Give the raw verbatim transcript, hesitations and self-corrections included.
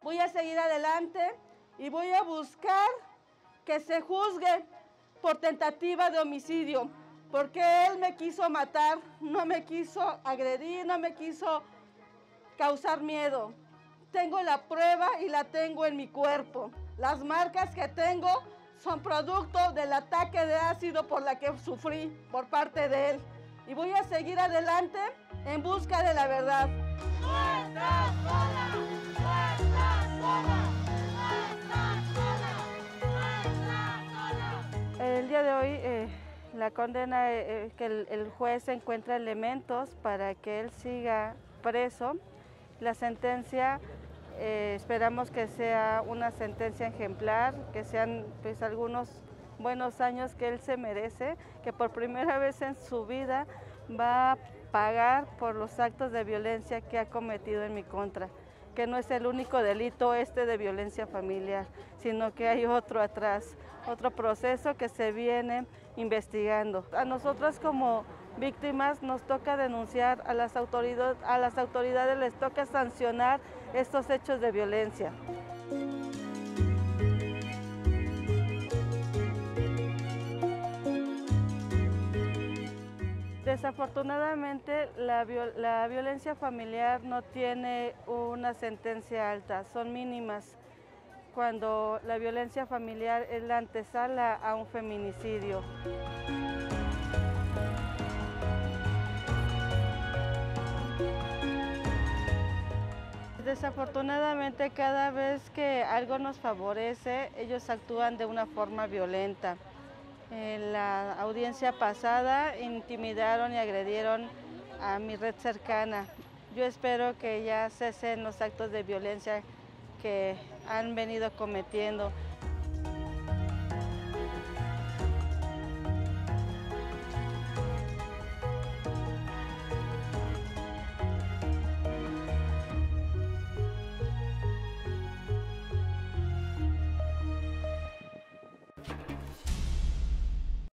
Voy a seguir adelante y voy a buscar que se juzgue por tentativa de homicidio, porque él me quiso matar, no me quiso agredir, no me quiso causar miedo. Tengo la prueba y la tengo en mi cuerpo. Las marcas que tengo son producto del ataque de ácido por la que sufrí por parte de él. Y voy a seguir adelante en busca de la verdad. ¡No estás sola! ¡No estás sola! ¡No estás sola! ¡No estás sola! El día de hoy eh, la condena es eh, que el, el juez encuentra elementos para que él siga preso. La sentencia eh, esperamos que sea una sentencia ejemplar, que sean pues, algunos buenos años que él se merece, que por primera vez en su vida va a pagar por los actos de violencia que ha cometido en mi contra, que no es el único delito este de violencia familiar, sino que hay otro atrás, otro proceso que se viene investigando. A nosotras como víctimas nos toca denunciar, a las autoridades, a las autoridades les toca sancionar estos hechos de violencia. Desafortunadamente, la, viol la violencia familiar no tiene una sentencia alta, son mínimas, cuando la violencia familiar es la antesala a un feminicidio. Desafortunadamente, cada vez que algo nos favorece, ellos actúan de una forma violenta. En la audiencia pasada intimidaron y agredieron a mi red cercana. Yo espero que ya cesen los actos de violencia que han venido cometiendo.